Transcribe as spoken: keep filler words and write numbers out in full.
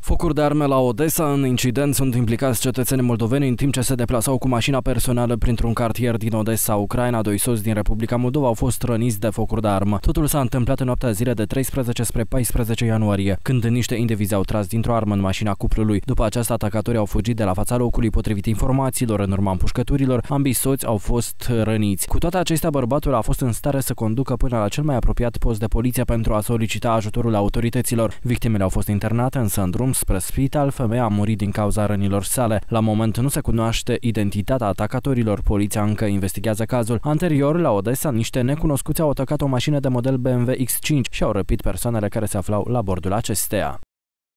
Focuri de arme la Odessa. În incident sunt implicați cetățeni moldoveni în timp ce se deplasau cu mașina personală printr-un cartier din Odessa, Ucraina. Doi soți din Republica Moldova au fost răniți de focuri de armă. Totul s-a întâmplat în noaptea zilei de treisprezece spre paisprezece ianuarie, când niște indivizi au tras dintr-o armă în mașina cuplului. După aceasta, atacatorii au fugit de la fața locului. Potrivit informațiilor, în urma împușcăturilor, ambii soți au fost răniți. Cu toate acestea, bărbatul a fost în stare să conducă până la cel mai apropiat post de poliție pentru a solicita ajutorul autorităților. Victimele au fost internate, însă în drum spre spital, femeia a murit din cauza rănilor sale. La moment nu se cunoaște identitatea atacatorilor, poliția încă investigează cazul. Anterior, la Odessa, niște necunoscuți au atacat o mașină de model B M W X cinci și au răpit persoanele care se aflau la bordul acesteia.